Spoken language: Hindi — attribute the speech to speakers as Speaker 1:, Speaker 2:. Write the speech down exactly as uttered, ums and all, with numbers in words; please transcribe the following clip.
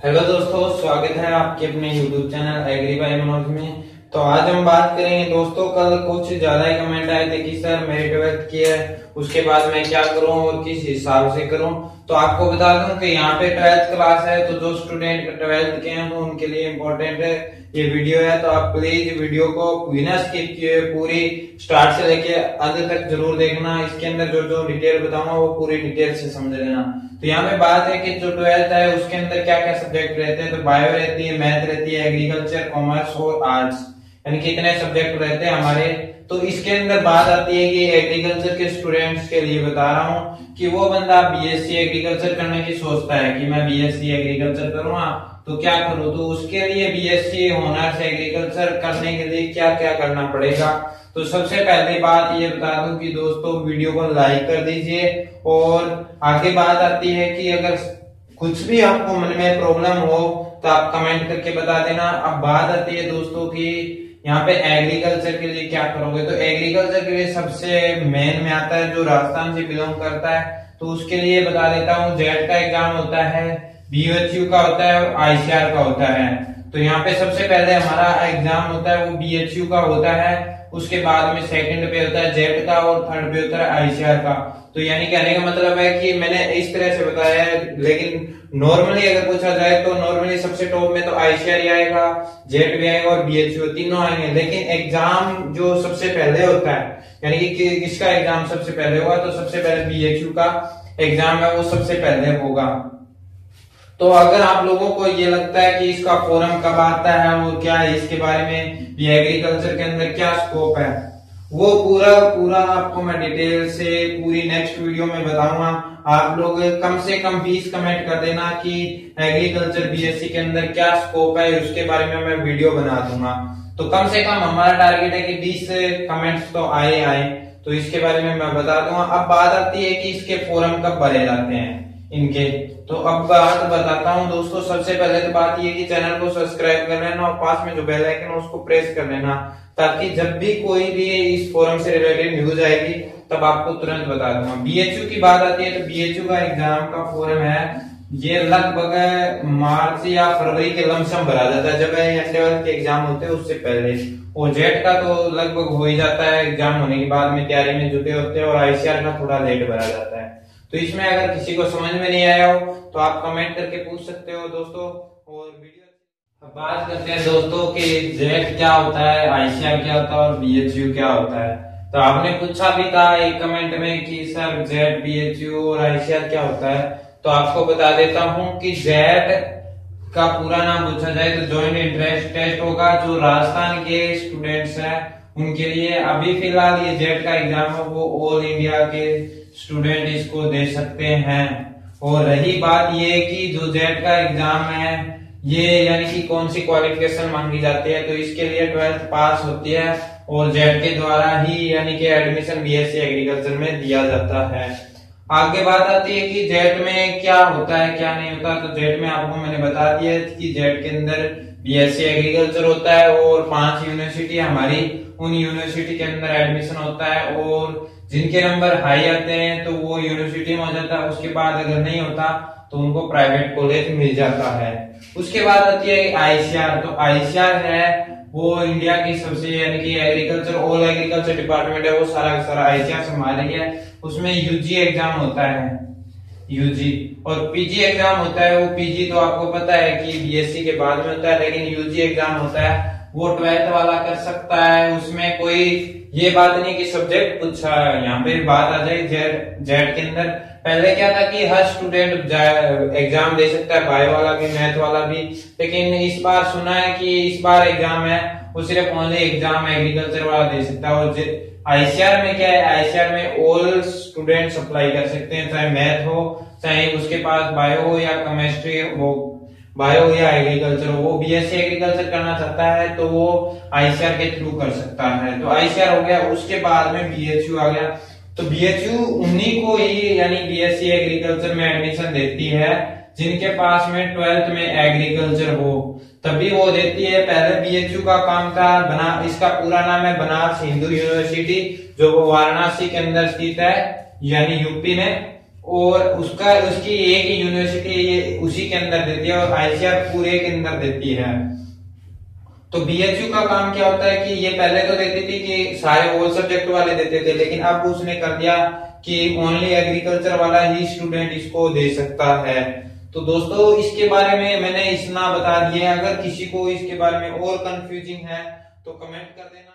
Speaker 1: हेलो दोस्तों, स्वागत है आपके अपने YouTube channel agri by Manoj में। तो आज हम बात करेंगे दोस्तों, कल कुछ ज्यादा ही कमेंट आए थे कि सर मेरी ट्वेल्थ की है, उसके बाद मैं क्या करूं और किस हिसाब से करूं। तो आपको बता दूं कि यहाँ पे ट्वेल्थ क्लास है, तो जो स्टूडेंट ट्वेल्थ के हैं तो उनके लिए इम्पोर्टेंट है ये वीडियो है। तो आप प्लीज वीडियो को बिना स्किप किए पूरी स्टार्ट से लेके अंत तक जरूर देखना। इसके अंदर जो जो डिटेल बताऊंगा वो पूरी डिटेल से समझ लेना। तो यहाँ पे बात है कि जो ट्वेल्थ है उसके अंदर क्या क्या सब्जेक्ट रहते हैं। तो बायो रहती है, मैथ रहती है, एग्रीकल्चर, कॉमर्स और आर्ट्स, यानी कितने सब्जेक्ट रहते हैं हमारे। तो इसके अंदर बात आती है कि एग्रीकल्चर के स्टूडेंट्स के लिए बता रहा हूँ कि वो बंदा बीएससी एग्रीकल्चर करने की सोचता है कि मैं बीएससी एग्रीकल्चर करूंगा तो क्या करूँ। तो उसके लिए बीएससी ऑनर्स एग्रीकल्चर करने के लिए क्या क्या करना पड़ेगा। तो सबसे पहली बात ये बता दूं कि दोस्तों वीडियो को लाइक कर दीजिए। और आगे बात आती है कि अगर कुछ भी आपको मन में प्रॉब्लम हो तो आप कमेंट करके बता देना। अब बात आती है दोस्तों कि यहाँ पे एग्रीकल्चर के लिए क्या करोगे। तो एग्रीकल्चर के लिए सबसे मेन में आता है जो राजस्थान से बिलोंग करता है, तो उसके लिए बता देता हूँ जेड का एग्जाम होता है, बीएचयू का होता है और आईसीआर का होता है। तो यहाँ पे सबसे पहले हमारा एग्जाम होता है वो बीएचयू का होता है, उसके बाद में सेकंड पे होता है जेड का और थर्ड पे होता है आईसीआर का। तो यानी कहने का मतलब है कि मैंने इस तरह से बताया है, लेकिन नॉर्मली अगर पूछा जाए तो नॉर्मली सबसे टॉप में तो आईसीआर आएगा, जेड भी आएगा और बीएचयू तीनों आएंगे। लेकिन एग्जाम जो सबसे पहले होता है, यानी कि किसका एग्जाम सबसे पहले होगा, तो सबसे पहले बीएचयू का एग्जाम है वो सबसे पहले होगा। तो अगर आप लोगों को ये लगता है कि इसका फॉर्म कब आता है और क्या है इसके बारे में, ये एग्रीकल्चर के अंदर क्या स्कोप है, वो पूरा पूरा आपको मैं डिटेल से पूरी नेक्स्ट वीडियो में बताऊंगा। आप लोग कम से कम बीस कमेंट कर देना कि एग्रीकल्चर बीएससी के अंदर क्या स्कोप है, उसके बारे में मैं वीडियो बना दूंगा। तो कम से कम हमारा टारगेट है कि बीस कमेंट्स तो आए आए, तो इसके बारे में मैं बता दूंगा। अब बात आती है कि इसके फॉर्म कब भरे जाते हैं इनके। तो अब बात बताता हूं दोस्तों। सबसे पहले तो बात ये कि चैनल को सब्सक्राइब कर लेना और पास में जो बेल आइकन है उसको प्रेस कर लेना, ताकि जब भी कोई भी इस फोरम से रिलेटेड न्यूज आएगी तब आपको तुरंत बता दूंगा। बीएचयू की बात आती है तो बीएचयू का एग्जाम का फॉर्म है, ये लगभग मार्च या फरवरी के लमसम भरा जाता है जब लेवल के एग्जाम होते हैं उससे पहले। और जेट का तो लगभग हो ही जाता है एग्जाम होने के बाद में, तैयारी में जुटे होते हैं। और आईसीआर का थोड़ा लेट भरा जाता है। तो इसमें अगर किसी को समझ में नहीं आया हो तो आप कमेंट करके पूछ सकते हो दोस्तों। और वीडियो अब बात करते हैं दोस्तों कि जेड क्या होता है, आईसीआर क्या होता है और बीएचयू क्या होता है। तो आपने पूछा भी था एक कमेंट में कि सर जेड, बीएचयू और आईसीआर क्या होता है। तो आपको बता देता हूं कि जेड का पूरा नाम पूछा जाए तो ज्वाइंट इंटरेस्ट टेस्ट होगा, जो राजस्थान के स्टूडेंट्स हैं उनके लिए। अभी फिलहाल ये जेड का एग्जाम है वो ऑल इंडिया के स्टूडेंट इसको दे सकते हैं। और रही बात ये कि जो जेड का एग्जाम है ये यानी कि कौन सी क्वालिफिकेशन मांगी जाती है, तो इसके लिए ट्वेल्थ पास होती है और जेड के द्वारा ही यानी कि एडमिशन बीएससी एग्रीकल्चर में दिया जाता है। आगे बात आती है कि जेड में क्या होता है क्या नहीं होता। तो जेड में आपको मैंने बता दिया कि जेड के अंदर बीएससी एग्रीकल्चर होता है और पांच यूनिवर्सिटी हमारी, उन यूनिवर्सिटी के अंदर एडमिशन होता है। और जिनके नंबर हाई आते हैं तो वो यूनिवर्सिटी में हो जाता है, उसके बाद अगर नहीं होता तो उनको प्राइवेट कॉलेज मिल जाता है। उसके बाद आती है आईसीआर। तो आईसीआर है वो इंडिया की सबसे यानी कि एग्रीकल्चर ऑल एग्रीकल्चर डिपार्टमेंट है वो सारा का सारा आईसीआर संभाल रही है। उसमें यूजी एग्जाम होता है, यूजी, और पीजी एग्जाम होता है। वो पीजी तो आपको पता है कि बीएससी के बाद में होता है, लेकिन यूजी एग्जाम होता है वो ट्वेल्थ वाला कर सकता है। उसमें कोई ये बात नहीं कि सब्जेक्ट पूछा है। यहाँ पे बात आ जाए जेड जेड के अंदर पहले क्या था कि हर स्टूडेंट एग्जाम दे सकता है, बायो वाला भी मैथ वाला भी। लेकिन इस बार सुना है कि इस बार एग्जाम है वो सिर्फ ओनली एग्जाम एग्रीकल्चर वाला दे सकता है। और आईसीआर में क्या है, आईसीआर में ऑल स्टूडेंट्स अप्लाई कर सकते हैं, चाहे मैथ हो चाहे उसके पास बायो हो या केमिस्ट्री हो, बायो या एग्रीकल्चर हो। वो बीएससी एग्रीकल्चर करना चाहता है तो वो आईसीआर के थ्रू कर सकता है। तो आईसीआर हो गया। उसके बाद में बीएचयू आ गया। तो बीएचयू उन्हीं को ही यानी बीएससी एग्रीकल्चर में एडमिशन देती है जिनके पास में ट्वेल्थ में एग्रीकल्चर हो, तभी वो देती है। पहले बीएचयू का काम था बना, इसका पूरा नाम है बनारस हिंदू यूनिवर्सिटी, जो वो वाराणसी के अंदर स्थित है यानी यूपी में। और उसका उसकी एक ही यूनिवर्सिटी ये उसी के अंदर देती है और आईसीआर पूरे के अंदर देती है। तो बीएचयू का काम क्या होता है कि ये पहले तो देती थी कि सारे ऑल सब्जेक्ट वाले देते थे, लेकिन अब उसने कर दिया कि ओनली एग्रीकल्चर वाला ही स्टूडेंट इसको दे सकता है। तो दोस्तों इसके बारे में मैंने इतना बता दिया, अगर किसी को इसके बारे में और कंफ्यूजिंग है तो कमेंट कर देना।